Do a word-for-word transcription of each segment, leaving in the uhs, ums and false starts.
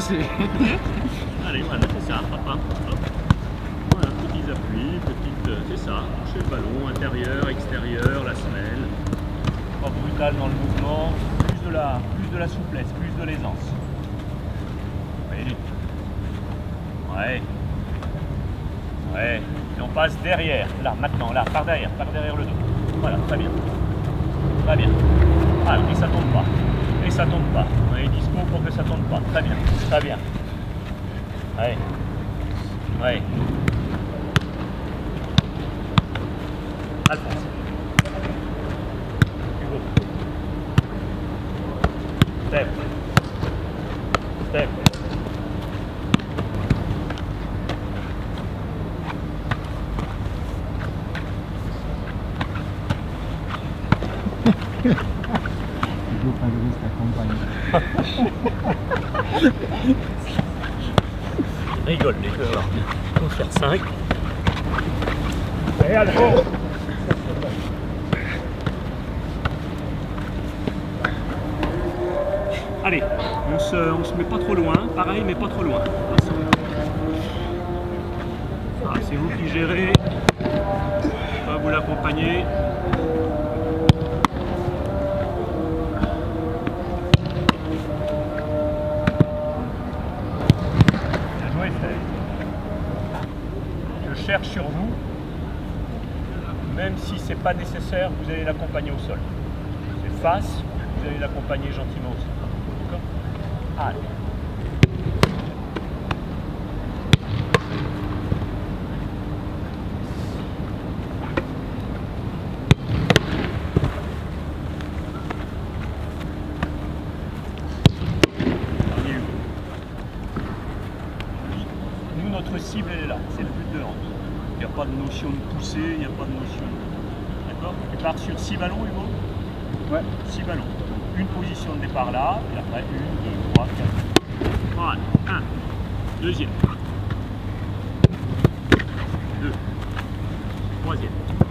c'est... Allez, voilà, c'est ça, papa. Hop. Voilà, petits appuis, petites... C'est ça, toucher le ballon, intérieur, extérieur, la semelle. Pas brutal dans le mouvement, plus de la, plus de la souplesse, plus de l'aisance. Oui. Ouais. Ouais. Et on passe derrière, là, maintenant, là, par derrière, par derrière le dos. Voilà, très bien. Très bien. Ah, et ça tombe pas. Et ça tombe pas. On est dispo pour que ça tombe pas. Très bien. Très bien. Ouais. Ouais. Alphonse. Hugo. Step. Step. Hugo Padres t'accompagne. Rigole les joueurs. On va faire cinq. Et Alphonse. Allez, on se, on se met pas trop loin, pareil mais pas trop loin. Ah, c'est vous qui gérez, on va vous l'accompagner. Bien joué, Fred. Je cherche sur vous, même si c'est pas nécessaire, vous allez l'accompagner au sol. C'est face, vous allez l'accompagner gentiment au sol. Allez. Nous, notre cible, elle est là. C'est le but de hand. Il n'y a pas de notion de pousser, il n'y a pas de notion de... D'accord? Tu pars sur six ballons, Hugo? Ouais. six ballons. Donc, une position de départ là, et après une, deux, trois, quatre. Voilà. un. Deuxième. deux. Troisième.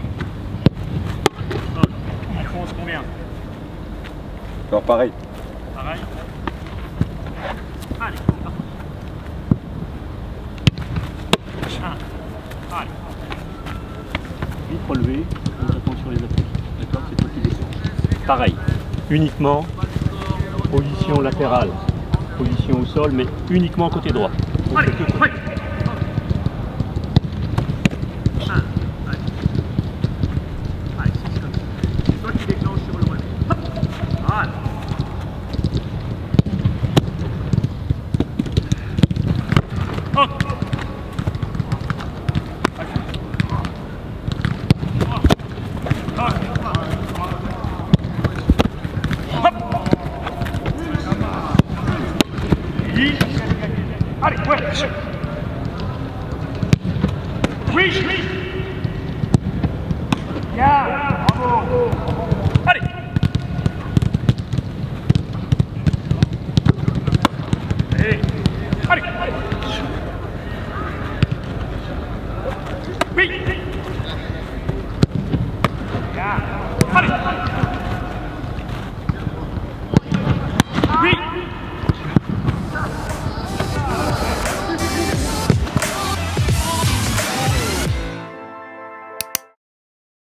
Ok. Alphonse, combien? Alors pareil. Pareil. Allez, c'est parti. un. Allez. Vite relevé, on attend sur les appuis. D'accord? C'est toi qui descends. Pareil. Uniquement position latérale. Position au sol, mais uniquement côté droit. Allez, ouais. un. Allez. Allez, c'est comme ça. C'est toi qui déclenche sur le relevé. Hop. Voilà. Hop. Allez, ouais. Oui, oui. Yeah.